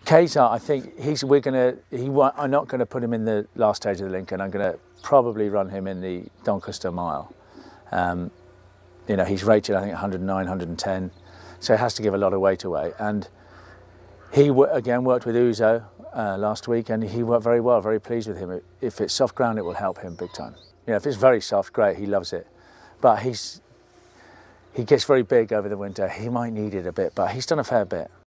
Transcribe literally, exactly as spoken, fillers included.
Qaysar, I think he's. We're gonna. He. I'm not going to put him in the last stage of the Lincoln. I'm going to probably run him in the Doncaster Mile. Um, you know, he's rated I think one hundred nine, one hundred ten, so he has to give a lot of weight away. And he again worked with Uzo uh, last week, and he worked very well. Very pleased with him. If it's soft ground, it will help him big time. You know, if it's very soft, great. He loves it, but he's. He gets very big over the winter. He might need it a bit, but he's done a fair bit.